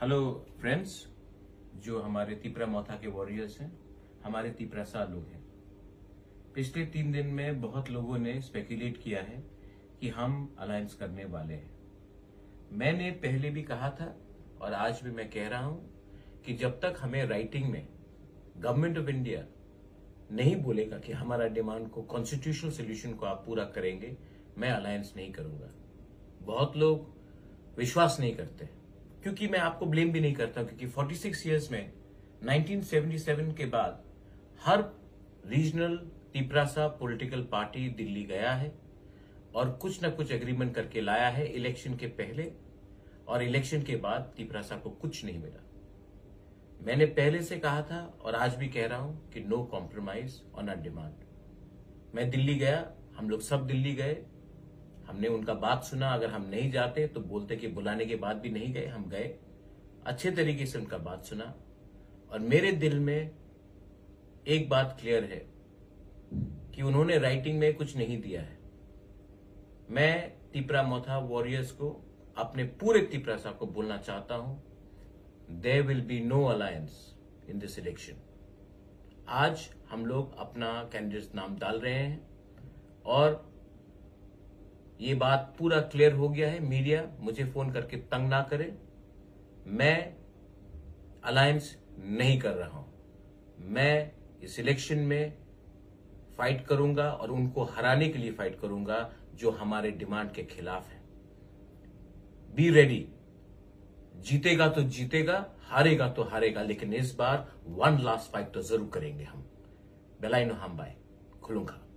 Hello friends, जो हमारे तिपरा मोथा के वॉरियर्स हैं, हमारे तिपरासा लोग हैं। पिछले 3 दिन में बहुत लोगों ने स्पेकुलेट किया है कि हम अलायंस करने वाले हैं। मैंने पहले भी कहा था और आज भी मैं कह रहा हूं कि जब तक हमें राइटिंग में गवर्नमेंट ऑफ इंडिया नहीं बोलेगा कि हमारा डिमांड को, कॉन्स्टिट्यूशनल सोल्यूशन को आप पूरा करेंगे, मैं अलायंस नहीं करूंगा। बहुत लोग विश्वास नहीं करते, क्योंकि मैं आपको ब्लेम भी नहीं करता, क्योंकि 46 इयर्स में 1977 के बाद हर regional Tiprasa political party Delhi गया है और कुछ न कुछ एग्रीमेंट करके लाया है। इलेक्शन के पहले और इलेक्शन के बाद तिपरासा को कुछ नहीं मिला। मैंने पहले से कहा था और आज भी कह रहा हूं कि no compromise on our demand. मैं दिल्ली गया, हम लोग सब दिल्ली गए, हमने उनका बात सुना। अगर हम नहीं जाते तो बोलते कि बुलाने के बाद भी नहीं गए, हम गए, अच्छे तरीके से उनका बात सुना। और मेरे दिल में एक बात क्लियर है कि उन्होंने राइटिंग में कुछ नहीं दिया है। मैं तिपरा मोथा वॉरियर्स को, अपने पूरे तिपरासा को बोलना चाहता हूं, there will be no alliance in this election. आज हम लोग अपना कैंडिडेट नाम डाल रहे हैं और ये बात पूरा क्लियर हो गया है। मीडिया मुझे फोन करके तंग ना करे, मैं अलायंस नहीं कर रहा हूं। मैं इस इलेक्शन में फाइट करूंगा और उनको हराने के लिए फाइट करूंगा जो हमारे डिमांड के खिलाफ है। बी रेडी, जीतेगा तो जीतेगा, हारेगा तो हारेगा, लेकिन इस बार वन लास्ट फाइट तो जरूर करेंगे हम। बेलाइनो हम बाय खुलूंगा।